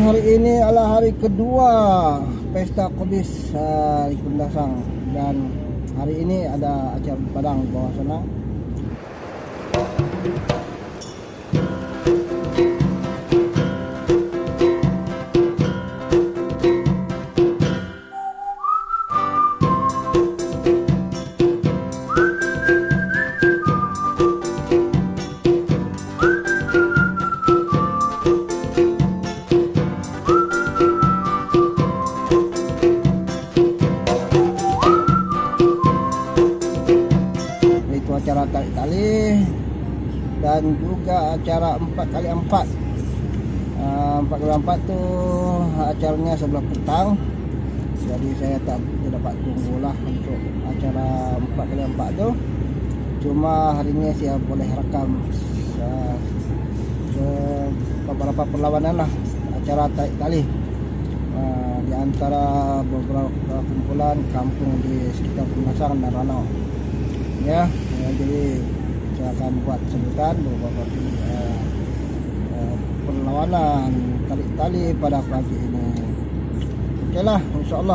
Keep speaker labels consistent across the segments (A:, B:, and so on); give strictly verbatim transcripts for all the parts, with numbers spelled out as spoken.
A: hari ini adalah hari kedua Pesta Kobis uh, di Kundasang, dan hari ini ada acara padang di bawah sana. Acara tarik tali dan juga acara empat kali empat. Empat kali empat tu acaranya sebelah petang, jadi saya tak dapat tunggulah untuk acara empat kali empat tu. Cuma hari ini saya boleh rekam uh, beberapa perlawanan lah acara tarik tali uh, di antara beberapa kumpulan kampung di sekitar Kundasang dan Ranau. Ya, ya, jadi saya akan buat sebutan beberapa uh, uh, perlawanan tarik tali pada pagi ini. Okey lah, insyaAllah.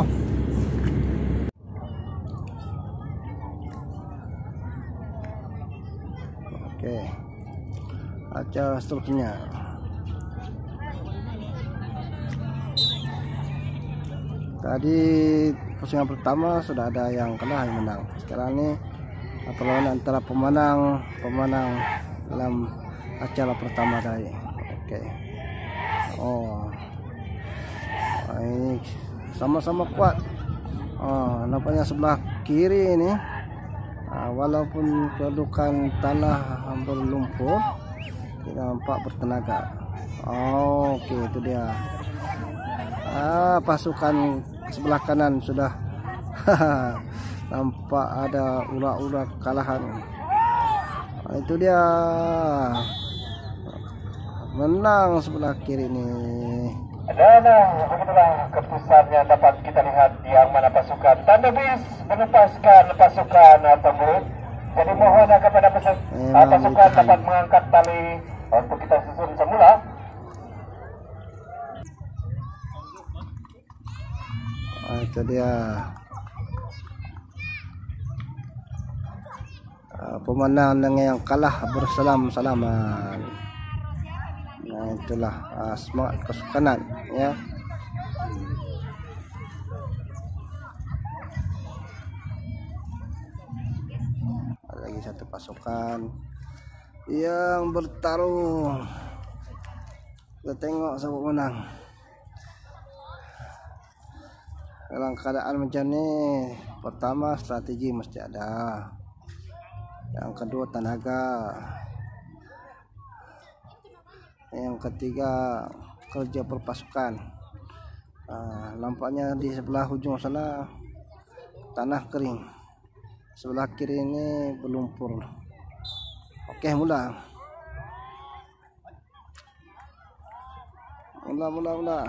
A: Okey, acara seterusnya. Tadi pusingan pertama sudah ada yang kalah, yang menang. Sekarang ini perlawanan antara pemenang pemenang dalam acara pertama tadi. Okey. Oh. Ini sama-sama kuat. Oh, nampaknya sebelah kiri ini uh, walaupun kedudukan tanah berlumpur, tidak nampak bertenaga. Oh, okey, itu dia. Ah, pasukan sebelah kanan sudah nampak ada ular-ular kekalahan. Itu dia, menang sebelah kiri ini.
B: Dan begitulah keputusannya dapat kita lihat yang mana pasukan Tanda Bis melepaskan pasukan Tembus. Jadi mohon kepada pasukan pasukan dapat mengangkat tali untuk kita susun semula.
A: Ah, itu dia. Pemenang dengan yang kalah bersalam-salaman. Nah, itulah uh, semangat kesukanan, ya. Ada lagi satu pasukan yang bertarung. Kita tengok siapa menang. Dalam keadaan macam ni, pertama strategi mesti ada. Yang kedua tenaga, yang ketiga kerja berpasukan. Uh, nampaknya di sebelah hujung sana tanah kering, sebelah kiri ini berlumpur. Okey, mula mula mula mula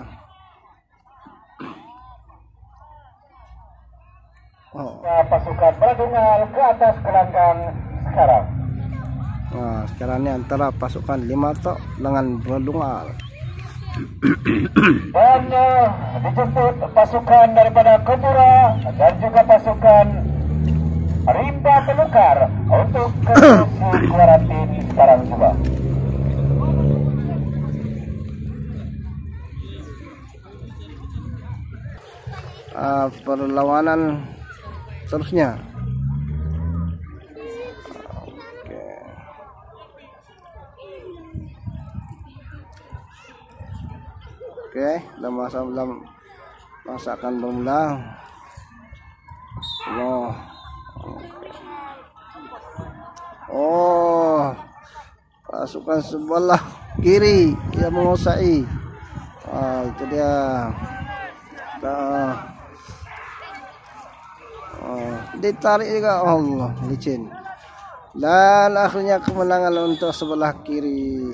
A: oh.
B: Pasukan Bradungal ke atas gelanggang sekarang.
A: Nah, sekarang ini antara pasukan lima tok dengan Bradungal.
B: Dan uh, dijemput pasukan daripada Kepura dan juga pasukan Rimba Pelukar untuk ke kuarantin sekarang juga.
A: Uh, perlawanan terusnya. Oke, okay, dalam masa dalam masa akan bermula. Oh, okay. Oh, pasukan sebelah kiri yang menguasai. Ah, itu dia. Dah. Oh, ditarik juga, Allah, licin. Dan akhirnya kemenangan untuk sebelah kiri.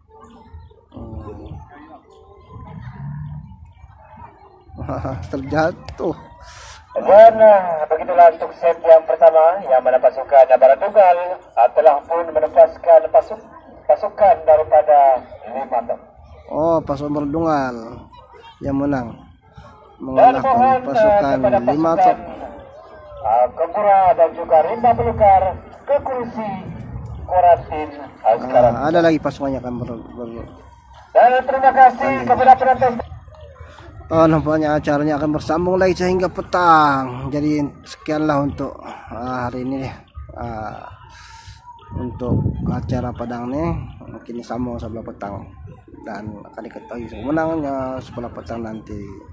A: Terjatuh.
B: Dan begitulah untuk set yang pertama, yang mana pasukan Bradungal telah pun melepaskan pasuk, pasukan daripada lima.
A: Oh, pasukan Bradungal. yang menang
B: Dan
A: mengalahkan
B: mohon uh,
A: pasukan
B: kepada
A: lima
B: pasukan
A: top.
B: uh, Kepura dan juga Rimba Belukar ke kursi Koratin uh, sekarang.
A: Uh, ada lagi pasukannya akan ber, ber
B: Dan terima kasih
A: tanding.
B: kepada penonton.
A: Oh, nampaknya acaranya akan bersambung lagi sehingga petang. Jadi sekianlah untuk uh, hari ini uh, untuk acara Padang nih. Mungkin sambung sebelah petang dan akan diketahui kemenangannya sebelah petang nanti.